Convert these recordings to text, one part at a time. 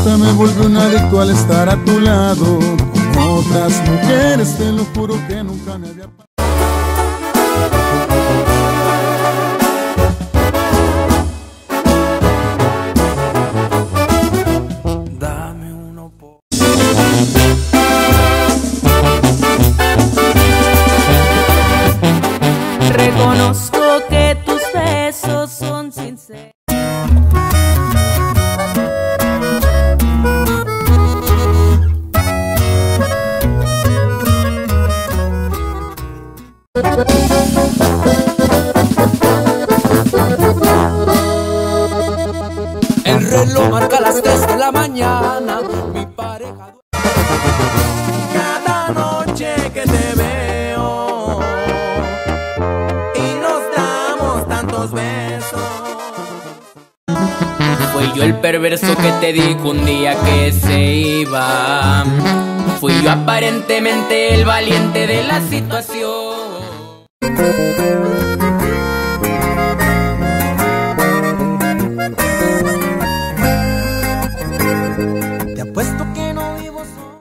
Se me volvió un adicto al estar a tu lado. Con otras mujeres te lo juro que nunca me había pasado. Reconozco que tus besos son sinceros. El reloj marca las 3 de la mañana. Mi pareja. Cada noche que te veo y nos damos tantos besos. Fui yo el perverso que te dijo un día que se iba. Fui yo aparentemente el valiente de la situación. Te apuesto que no vivo solo.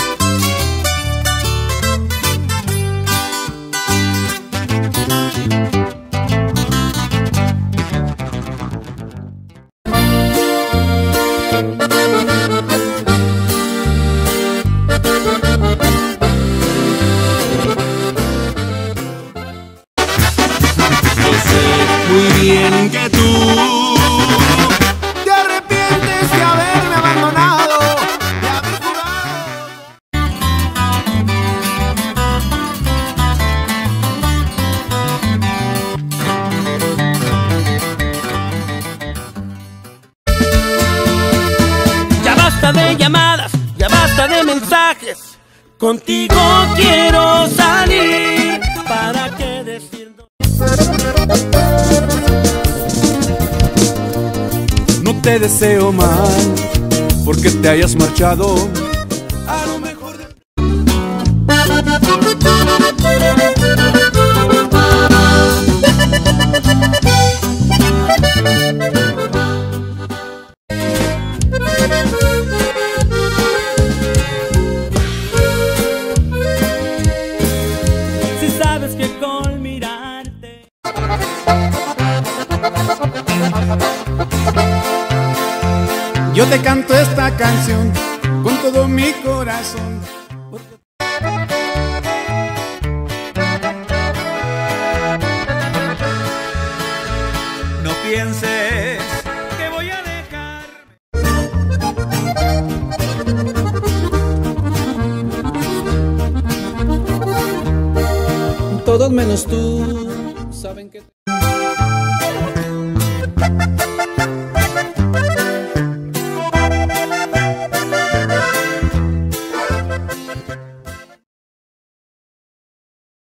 Muy bien que tú Te arrepientes de haberme abandonado, de haber jurado. Ya basta de llamadas, ya basta de mensajes. Contigo quiero salir. ¿Para qué decir? no te deseo mal porque te hayas marchado. A lo mejor Si sabes que con mirarte yo te canto esta canción con todo mi corazón. no pienses que voy a dejar. Todos menos tú saben que